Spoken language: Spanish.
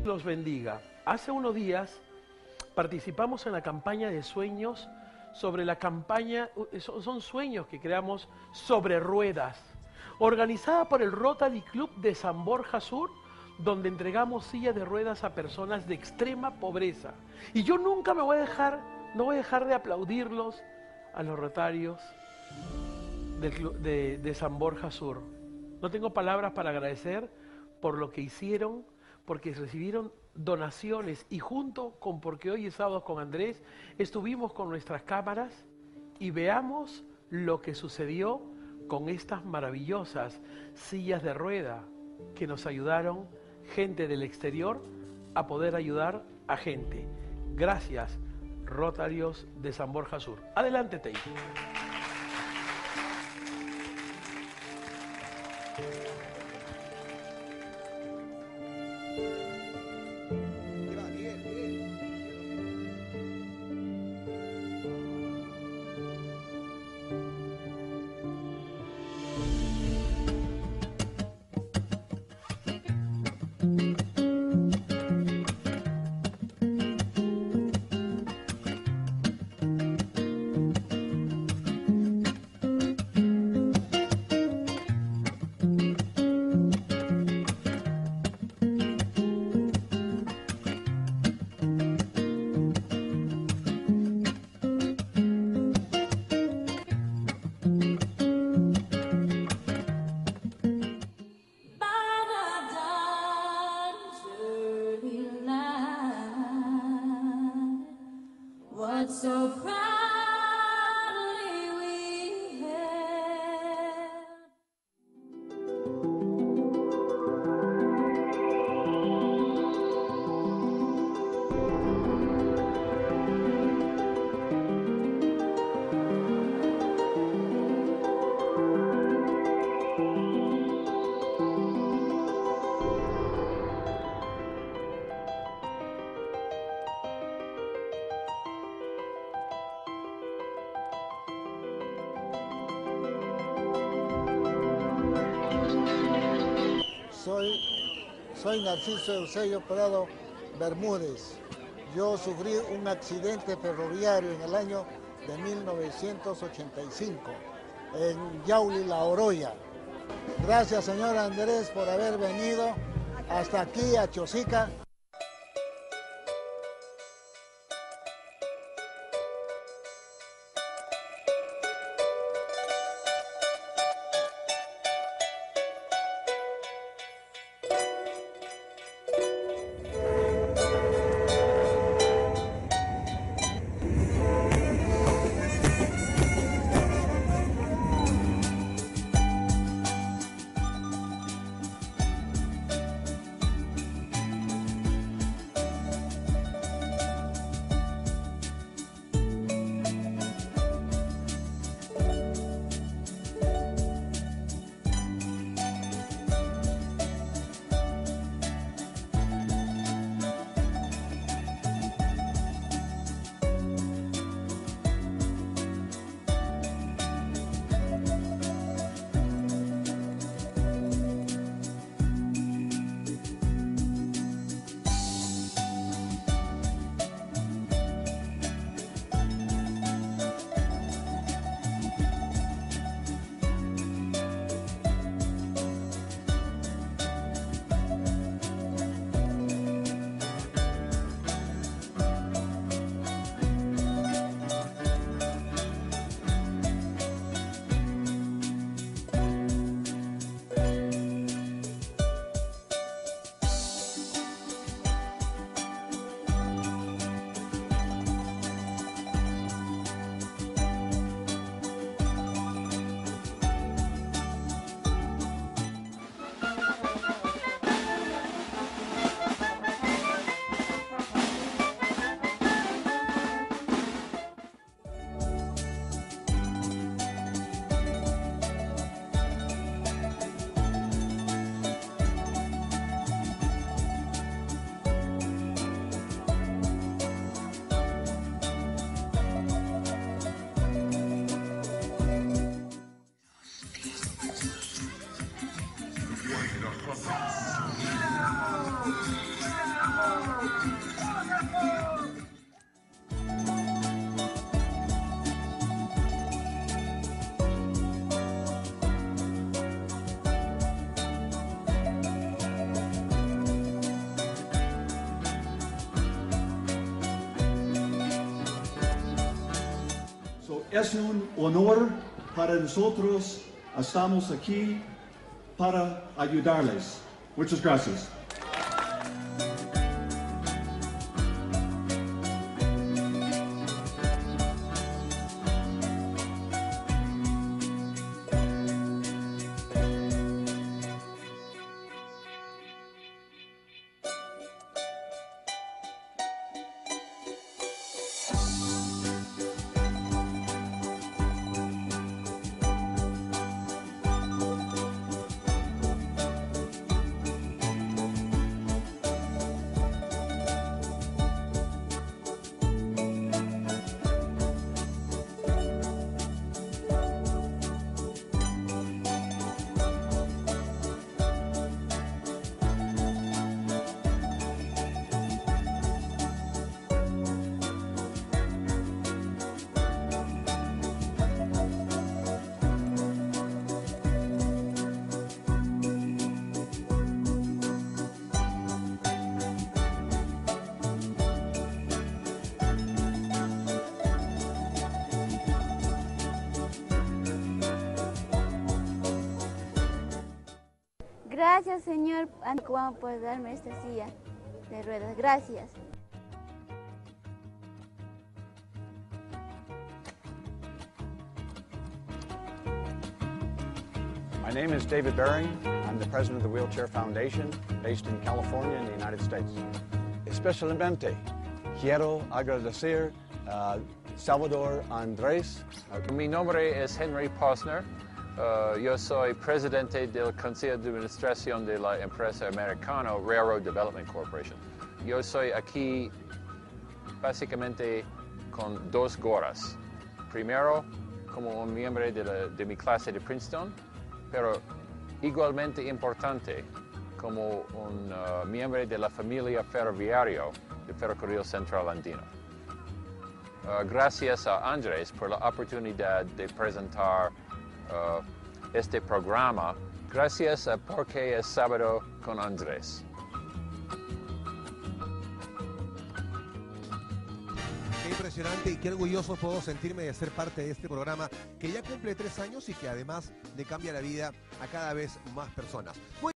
Los bendiga. Hace unos días participamos en la campaña de sueños sobre la campaña, son sueños que creamos sobre ruedas, organizada por el Rotary Club de San Borja Sur, donde entregamos sillas de ruedas a personas de extrema pobreza. Y yo nunca no voy a dejar de aplaudirlos a los rotarios de San Borja Sur. No tengo palabras para agradecer por lo que hicieron, porque recibieron donaciones y porque hoy es sábado con Andrés, estuvimos con nuestras cámaras y veamos lo que sucedió con estas maravillosas sillas de rueda que nos ayudaron gente del exterior a poder ayudar a gente. Gracias, Rotarios de San Borja Sur. Adelante, Tei. So proudly we held. Soy Narciso Eusebio Prado Bermúdez. Yo sufrí un accidente ferroviario en el año de 1985 en Yauli, La Oroya. Gracias, señor Andrés, por haber venido hasta aquí a Chosica. Es un honor para nosotros. Estamos aquí para ayudarles. Muchas gracias. Gracias, Señor, por darme esta silla de ruedas. Gracias. My name is David Baring. I'm the president of the Wheelchair Foundation, based in California in the United States. Especialmente quiero agradecer a Salvador Andrés. Mi nombre es Henry Posner. Yo soy presidente del Consejo de Administración de la empresa americana Railroad Development Corporation. Yo soy aquí básicamente con dos gorras. Primero, como un miembro de mi clase de Princeton, pero igualmente importante como un miembro de la familia ferroviaria del Ferrocarril Central Andino. Gracias a Andrés por la oportunidad de presentar este programa. Gracias a Porque es Sábado con Andrés. Qué impresionante y qué orgulloso puedo sentirme de ser parte de este programa que ya cumple 3 años y que además le cambia la vida a cada vez más personas.